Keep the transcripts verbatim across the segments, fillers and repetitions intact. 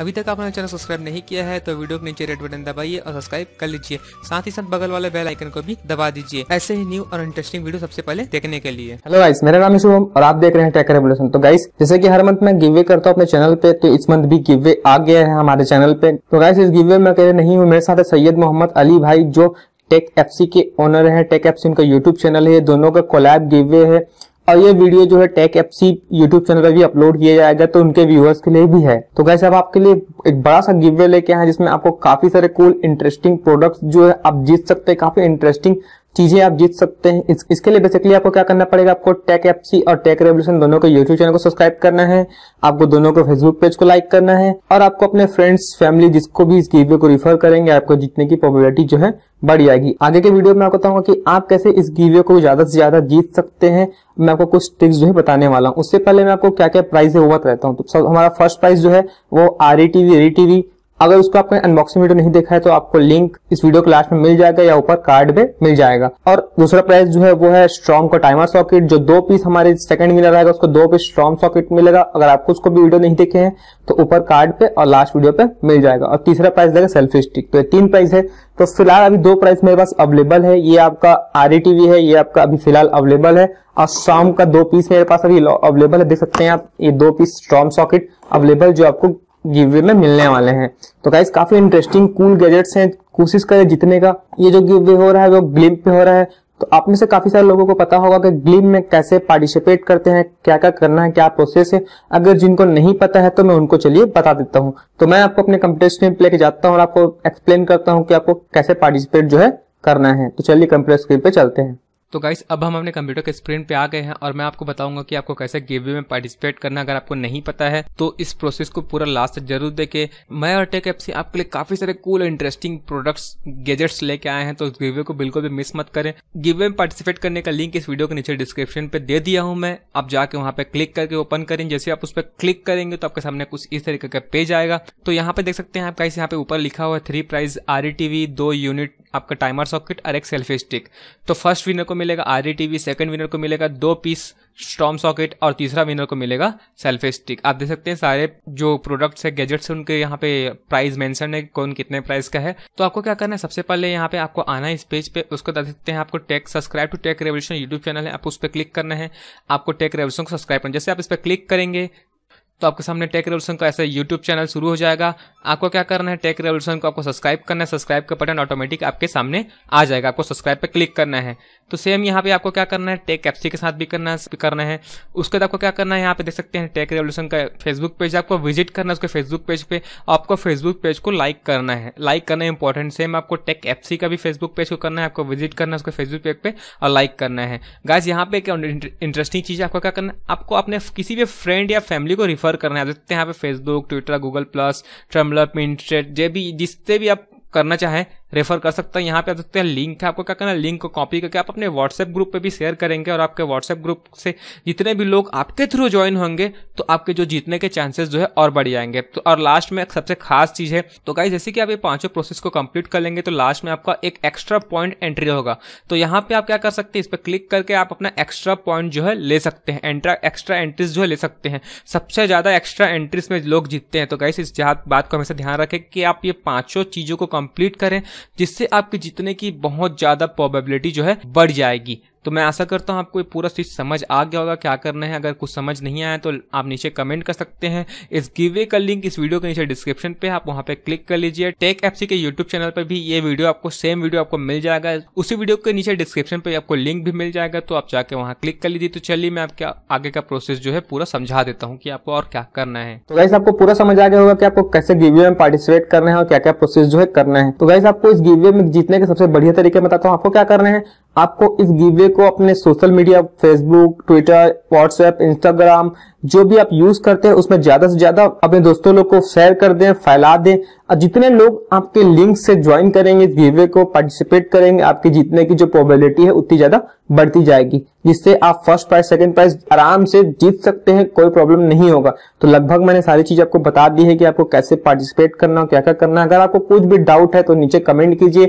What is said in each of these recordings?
अभी तक आपने चैनल सब्सक्राइब नहीं किया है तो वीडियो के नीचे रेड बटन दबाइए और सब्सक्राइब कर लीजिए। साथ ही साथ बगल वाले बेल आइकन को भी दबा दीजिए ऐसे ही न्यू और इंटरेस्टिंग वीडियो सबसे पहले देखने के लिए। हेलो गाइस, मेरा नाम है शुभम और आप देख रहे हैं टेक रेवोल्यूशन। तो गाइस, जैसे कि हर मंथ मैं गिववे करता हूँ अपने चैनल पे, तो इस मंथ भी गिववे आ गया है हमारे चैनल पे। तो गाइस, इस गिववे में अकेले नहीं हूँ, मेरे साथ है सैयद मोहम्मद अली भाई जो टेक एफसी के ओनर है। टेक एफसी उनका यूट्यूब चैनल है, दोनों का कोलैब गिववे है और ये वीडियो जो है टेक एफसी यूट्यूब चैनल पर भी अपलोड किया जाएगा, तो उनके व्यूअर्स के लिए भी है। तो गाइस, अब आपके लिए एक बड़ा सा गिववे लेके आए हैं जिसमें आपको काफी सारे कूल इंटरेस्टिंग प्रोडक्ट्स जो है आप जीत सकते हैं, काफी इंटरेस्टिंग चीजें आप जीत सकते हैं। इस, इसके लिए बेसिकली आपको क्या करना पड़ेगा, आपको टेक एफसी और टेक रेवोल्यूशन दोनों के यूट्यूब चैनल को सब्सक्राइब करना है, आपको दोनों को फेसबुक पेज को लाइक करना है और आपको अपने फ्रेंड्स फैमिली जिसको भी इस गिववे को रिफर करेंगे आपको जीतने की प्रोबेबिलिटी जो है बढ़ जाएगी। आगे के वीडियो में आपको बताऊंगा कि आप कैसे इस गिववे को ज्यादा से ज्यादा जीत सकते हैं। मैं आपको कुछ ट्रिक्स जो है बताने वाला हूँ। उससे पहले मैं आपको क्या क्या प्राइस है वो बता रहता हूँ। तो सब हमारा फर्स्ट प्राइस जो है वो R E TV re TV, अगर उसको आपने अनबॉक्सिंग वीडियो नहीं देखा है तो आपको लिंक इस वीडियो के लास्ट में मिल जाएगा या ऊपर कार्ड पे मिल जाएगा। और दूसरा प्राइस जो है वो है स्ट्रॉन्ग का टाइमर सॉकेट, जो दो पीस हमारे सेकंड विनर रहेगा उसको दो पीस स्ट्रॉन्ग सॉकेट मिलेगा। अगर आपको उसको भी वीडियो नहीं देखे हैं तो ऊपर कार्ड पे और लास्ट वीडियो पे मिल जाएगा। और तीसरा प्राइस देगा सेल्फी स्टिक। तो ये तीन प्राइस है। तो फिलहाल अभी दो प्राइस मेरे पास अवेलेबल है, ये आपका आर ई टीवी है, ये आपका अभी फिलहाल अवेलेबल है और स्ट्रॉन्ग का दो पीस मेरे पास अभी अवेलेबल है। देख सकते हैं आप, ये दो पीस स्ट्रॉन्ग सॉकेट अवेलेबल जो आपको गिववे में मिलने वाले हैं। तो गाइस, काफी इंटरेस्टिंग कूल गैजेट्स हैं, कोशिश करें जितने का। ये जो गिववे हो रहा है वो ग्लिम्प पे हो रहा है, तो आप में से काफी सारे लोगों को पता होगा कि ग्लिम्प में कैसे पार्टिसिपेट करते हैं, क्या क्या करना है, क्या प्रोसेस है। अगर जिनको नहीं पता है तो मैं उनको चलिए बता देता हूँ। तो मैं आपको अपने कंप्यूटर स्क्रीन पे लेके जाता हूँ और आपको एक्सप्लेन करता हूँ कि आपको कैसे पार्टिसिपेट जो है करना है। तो चलिए कंप्यूटर स्क्रीन पे चलते हैं। तो गाइस, अब हम अपने कंप्यूटर के स्क्रीन पे आ गए हैं और मैं आपको बताऊंगा कि आपको कैसे गिववे में पार्टिसिपेट करना है। अगर आपको नहीं पता है तो इस प्रोसेस को पूरा लास्ट तक जरूर देखें। मैं और टेक एफसी आपके लिए काफी सारे कूल इंटरेस्टिंग प्रोडक्ट्स गैजेट्स लेके आए हैं, तो इस गिववे को बिल्कुल भी मिस मत करें। गिववे में पार्टिसिपेट करने का लिंक इस वीडियो के नीचे डिस्क्रिप्शन पे दे दिया हूं मैं। आप जाके वहां पे क्लिक करके ओपन करें। जैसे आप उस पर क्लिक करेंगे तो आपके सामने कुछ इस तरीके का पेज आएगा। तो यहाँ पे देख सकते हैं आप गाइस, यहाँ पे ऊपर लिखा हुआ है three prize R E TV, दो यूनिट आपका टाइमर सॉकेट और एक सेल्फी स्टिक। तो फर्स्ट विनर को मिलेगा R E TV, second winner को मिलेगा दो पीस स्ट्रॉन्ग सॉकेट और तीसरा विनर को मिलेगा सेल्फी स्टिक। आप देख सकते हैं सारे जो प्रोडक्ट्स है, गैजेट्स है, उनके यहाँ पे प्राइस मेंशन है, कौन कितने प्राइस का है। तो आपको क्या करना है, सबसे पहले यहाँ पे आपको आना है इस पेज पे। उसको देख सकते हैं आपको Tech subscribe to Tech Revolution YouTube channel है, आप उस पर क्लिक करना है। आपको टेक रेवोल्यूशन को सब्सक्राइब करना। जैसे आप इस पर क्लिक करेंगे तो आपके सामने टेक रेवोल्यूशन का ऐसा यूट्यूब चैनल शुरू हो जाएगा। आपको क्या करना है, टेक रेवोल्यूशन को आपको सब्सक्राइब करना है। सब्सक्राइब का बटन ऑटोमेटिक आपके सामने आ जाएगा, आपको सब्सक्राइब पे क्लिक करना है। तो सेम यहाँ पे आपको क्या करना है, टेक एफसी के साथ भी करना है करना है उसके बाद आपको क्या करना है, यहाँ पे देख सकते हैं टेक रेवोल्यूशन का फेसबुक पेज, आपको विजिट करना है उसके फेसबुक पेज पे। आपको फेसबुक पेज को लाइक करना है, लाइक करना है इंपॉर्टेंट। सेम आपको टेक एफसी का भी फेसबुक पेज को करना है, आपको विजिट करना है उसके फेसबुक पेज पे और लाइक करना है। गाइस, यहाँ पे क्या इंटरेस्टिंग चीज है, आपको क्या करना है, आपको अपने किसी भी फ्रेंड या फैमिली को रिफर करना है। देखते हैं Facebook, Twitter, Google plus, Tumblr, Pinterest, जो भी जिससे भी आप करना चाहें रेफर कर सकते हैं। यहाँ पे आप देखते हैं लिंक है, आपको क्या करना है, लिंक को कॉपी करके आप अपने व्हाट्सएप ग्रुप पे भी शेयर करेंगे और आपके व्हाट्सएप ग्रुप से जितने भी लोग आपके थ्रू ज्वाइन होंगे तो आपके जो जीतने के चांसेस जो है और बढ़ जाएंगे। तो और लास्ट में एक सबसे खास चीज है, तो गाइस जैसे कि आप ये पांचों प्रोसेस को कंप्लीट कर लेंगे तो लास्ट में आपका एक एक्स्ट्रा पॉइंट एंट्री होगा। तो यहाँ पे आप क्या कर सकते हैं, इस पर क्लिक करके आप अपना एक्स्ट्रा पॉइंट जो है ले सकते हैं, एंट्रा एक्स्ट्रा एंट्रीज जो है ले सकते हैं। सबसे ज्यादा एक्स्ट्रा एंट्रीज में लोग जीतते हैं। तो गाइस, इस बात को हमेशा ध्यान रखें कि आप ये पांचों चीजों को कंप्लीट करें, जिससे आपके जीतने की बहुत ज्यादा प्रोबेबिलिटी जो है बढ़ जाएगी। तो मैं आशा करता हूं आपको ये पूरा चीज समझ आ गया होगा क्या करना है। अगर कुछ समझ नहीं आया तो आप नीचे कमेंट कर सकते हैं। इस गिववे का लिंक इस वीडियो के नीचे डिस्क्रिप्शन पे, आप वहां पे क्लिक कर लीजिए। टेक एफसी के यूट्यूब चैनल पर भी ये वीडियो आपको सेम वीडियो आपको मिल जाएगा, उसी वीडियो के नीचे डिस्क्रिप्शन पे आपको लिंक भी मिल जाएगा, तो आप जाके वहां क्लिक कर लीजिए। तो चलिए मैं आपके आगे का प्रोसेस जो है पूरा समझा देता हूँ कि आपको और क्या करना है। तो गाइस, आपको पूरा समझ आ गया होगा कि आपको कैसे गिववे में पार्टिसिपेट करना है और क्या क्या प्रोसेस जो है करना है। तो गाइस, आपको इस गिववे में जीतने के सबसे बढ़िया तरीके बताता हूँ। आपको क्या करना है, आपको इस गिववे को अपने social media, Facebook, Twitter, WhatsApp, Instagram जो भी आप यूज करते हैं उसमें ज्यादा से ज्यादा अपने दोस्तों लोग को शेयर कर दें, फैला दें। और जितने लोग आपके लिंक से ज्वाइन करेंगे, इस गिववे को पार्टिसिपेट करेंगे, आपके जीतने की जो प्रोबेबिलिटी है उतनी ज्यादा बढ़ती जाएगी, जिससे आप फर्स्ट प्राइज, सेकंड प्राइज आराम से जीत सकते हैं, कोई प्रॉब्लम नहीं होगा। तो लगभग मैंने सारी चीज आपको बता दी है कि आपको कैसे पार्टिसिपेट करना, क्या क्या करना है। अगर आपको कुछ भी डाउट है तो नीचे कमेंट कीजिए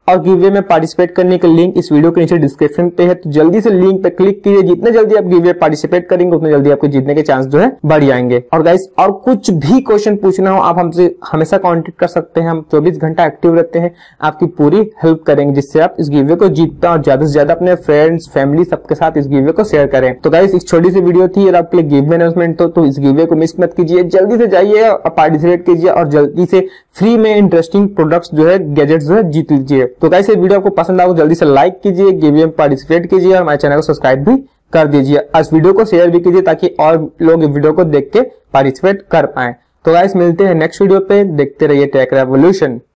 और गिववे में पार्टिसिपेट करने का लिंक इस वीडियो के नीचे डिस्क्रिप्शन पे है, तो जल्दी से लिंक पे क्लिक कीजिए। जितने जल्दी आप गिववे पार्टिसिपेट करेंगे उतने जल्दी आपको जीतने के चांस जो है बढ़ जाएंगे। और गाइस और कुछ भी क्वेश्चन पूछना हो आप हमसे हमेशा कांटेक्ट कर सकते हैं, हम चौबीस घंटा एक्टिव रहते हैं, आपकी पूरी हेल्प करेंगे जिससे आप इस गिववे को जीत पाए और ज्यादा से ज्यादा अपने फ्रेंड्स फैमिली सबके साथ इस गिववे को शेयर करें। तो गाइस एक छोटी सी वीडियो थी और आपके लिए गिववे अनाउंसमेंट तो, तो इस गिववे को मिस मत कीजिए, जल्दी से जाइए और पार्टिसिपेट कीजिए और जल्दी से फ्री में इंटरेस्टिंग प्रोडक्ट्स जो है गैजेट्स जो है जीत लीजिए। तो गाइस ये वीडियो आपको पसंद आओ जल्दी से लाइक कीजिए, गिववे में पार्टिसिपेट कीजिए और हमारे चैनल को सब्सक्राइब भी कर दीजिए। इस वीडियो को शेयर भी कीजिए ताकि और लोग इस वीडियो को देख के पार्टिसिपेट कर पाए। तो गाइस मिलते हैं नेक्स्ट वीडियो पे, देखते रहिए टेक रेवोल्यूशन।